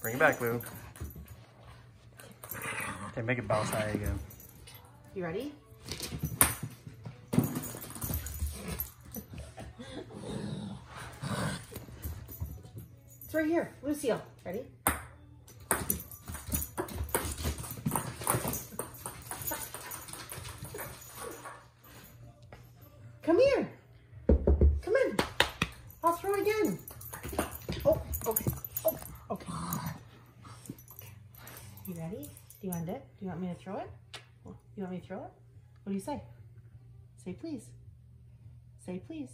Bring it back, Lou. Okay, make it bounce high again. You ready? It's right here, Lucille. Ready? Come here. Come in. I'll throw again. Oh, okay. Oh, okay. You ready? Do you want it? Do you want me to throw it? You want me to throw it? What do you say? Say please. Say please.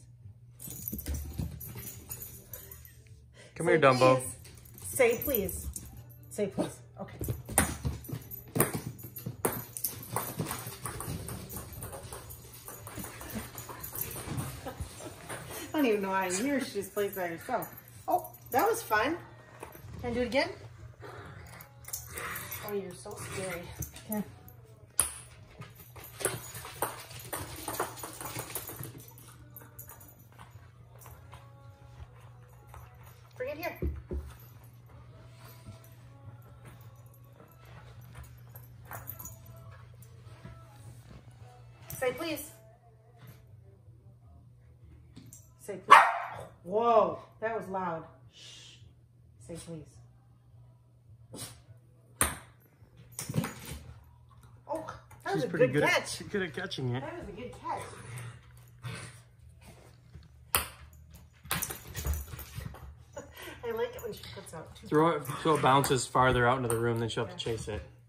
Come here, Dumbo. Please. Say please. Say please. Okay. I don't even know how I'm here. She just plays by herself. Oh, that was fun. Can I do it again? Oh, you're so scary. Okay. Bring it here. Say please. Say please. Whoa, that was loud. Shh. Say please. Oh, that was a good catch. She's good at catching it. That was a good catch. I like it when she puts out two. Throw it so it bounces farther out into the room, then she'll have to chase it.